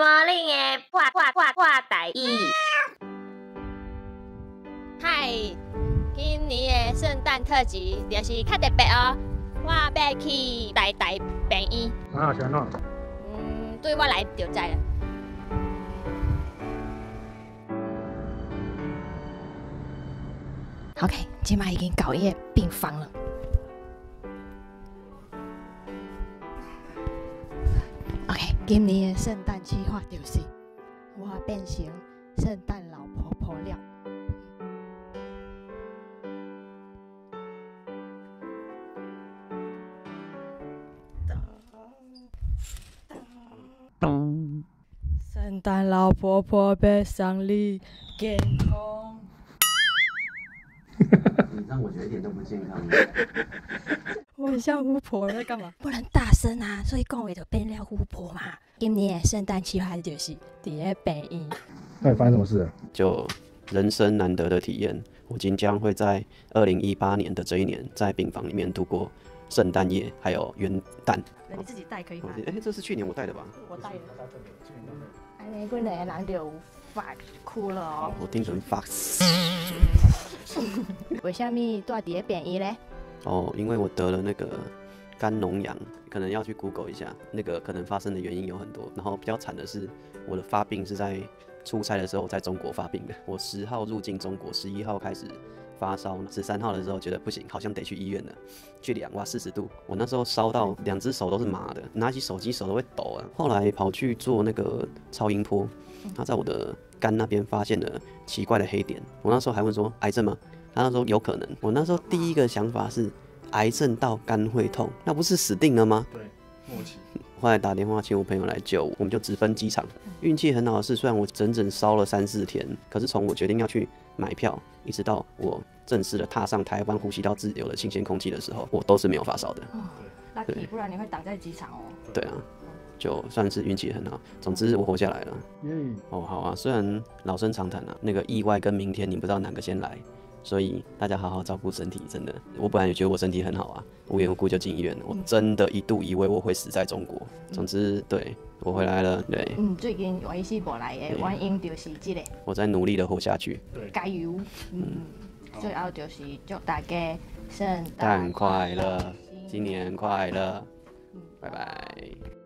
morning 的破台语。 嗨，今年的圣诞特辑就是较特别哦，我要去台病院。 啊，是安怎？ 对我来就知了。OK， 今晚已经到伊个病房了。OK， 今年的圣诞计划就是我变成圣诞老婆婆了。 咚！ 圣诞老婆婆背上你健康。 你让我觉得一点都不健康。 我很像巫婆在干嘛？不能大声啊，所以讲话就变了巫婆嘛。今年的圣诞计划就是伫个病院。 到底发生什么事了？ 就人生难得的体验，我即将会在2018年的这一年，在病房里面度过圣诞夜还有元旦。 你自己带可以吗？ 这是去年我带的吧？ 我带的。安尼，阮两个人就有发哭了哦。 我听成 Fox。 为什么住伫个病院呢？ 因为我得了那个肝脓疡，可能要去 Google 一下，那个可能发生的原因有很多。然后比较惨的是，我的发病是在出差的时候在中国发病的。我10号入境中国，11号开始发烧，13号的时候觉得不行，好像得去医院了，去量哇40度，我那时候烧到2只手都是麻的，拿起手机手都会抖啊。后来跑去做那个超音波，他在我的肝那边发现了奇怪的黑点，我那时候还问说癌症吗？他那时候有可能。我那时候第一个想法是癌症到肝会痛，那不是死定了吗？ 对，默契。 后来打电话请我朋友来救我，我们就直奔机场。运气很好的是，虽然我整整烧了3-4天，可是从我决定要去买票，一直到我正式的踏上台湾呼吸道自由的新鲜空气的时候，我都是没有发烧的。 Lucky， 不然你会挡在机场哦。 对啊，就算是运气很好。总之我活下来了。好啊，虽然老生常谈啊，那个意外跟明天你不知道哪个先来。所以大家好好照顾身体，真的。我本来也觉得我身体很好啊，无缘无故就进医院了。我真的一度以为我会死在中国。总之，对我回来了。对， 最近唯一无来的原因就是这个。 我在努力的活下去。 加油！最后就是祝大家圣诞快乐，新年快乐，拜拜。